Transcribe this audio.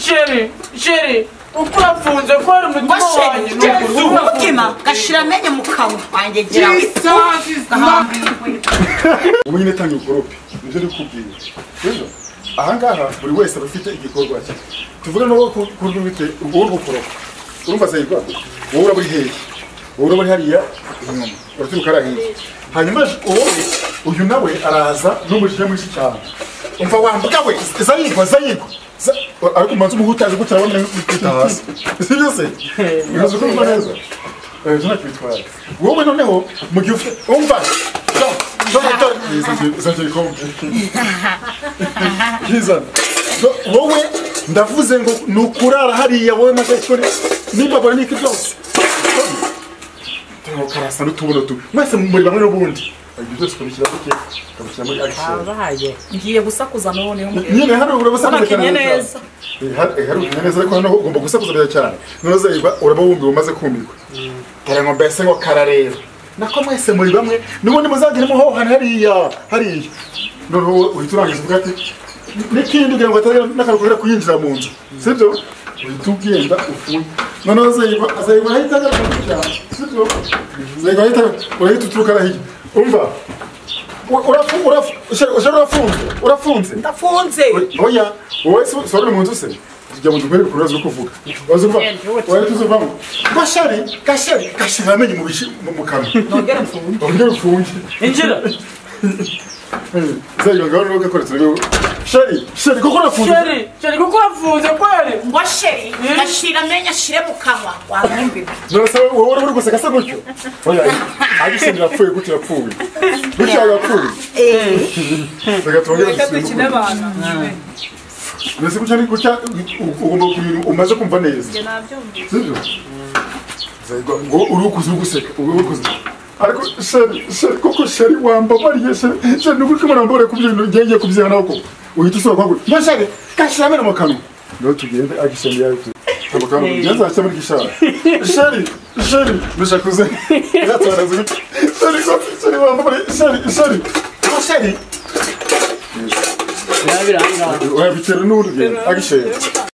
sheri ukurafunze ko ari umutima wanjye umutima gashira amenye mu kanwa wanjye gira ubu nyine tanga ukorope nivyo ndikubwiye rero ahangaha buri wese abafite igikorwa cye tuvuga no kurwa bite ubwo gukoropa urumva zayirwa wowe uraburi hehe wowe uraburi hariya inyuma uraturuka arahiye hanyuma wowe uyu nawe araza n'umujije muri cyane umva wambuka we zayirwa ariko umanza umuhutaje ko turabona kwita hasi sibyo se urazo kumva neza jana kwitwara wowe noneho mu gihe umva wowe ndavuze ngo nukurara hariya wowe magashore nimbabara niki byose karasa n'utubuno tu mwese muri bamwe n'ubundi byose kubikira kuke kabikira muri action abahaye ngiye gusakuza none nyine hano urabasakuza neza neza ariko hano ugomba gusakuza neza cyane noze uraba wumbi umaze kumirwa ngo mbese ngo karareba nako mwese muri bamwe nubundi muzagira muho hariya noneho uhiturangiza uvuga ati n'ikindi kugira ngo atari n'akarukira kuyinjira mu nzu sibyo uhitugenda ufuye noneho azayibona ahita agakurikira sibyo zayibona urahita uturuka arahiye umva urafunze ndafunze oya wowe sorry mu nzu se tujya mu dukore kuroza kuvuga wazuva wowe tuzuvamo gashari amenye mu kanwa nongera ufunge injira zayo ngaho no gakora turebe sheri kuko urafunze kweli ngo sheri gashira amenye ashire mu kanwa wamwumbi nose wowe uri guseka se gutyo oya agisendera apfuye gutyo yapfuye gutyo yapfuye reka dukine abana nese gutya ugomba umaze kumva neza sibyo ngo urukuze guseka ariko sheri koko sheri wambabariye sheri nuko murambore kubyo ngiye kubyana nako uhita usohoka ngo sheri kashirame mu kanwa no tugende agisende yayo tabakamo yazacha muri gishara sheri bishakuze yatwaraze sheri wambabariye sheri yabiranga oya bitera n'uruge agishere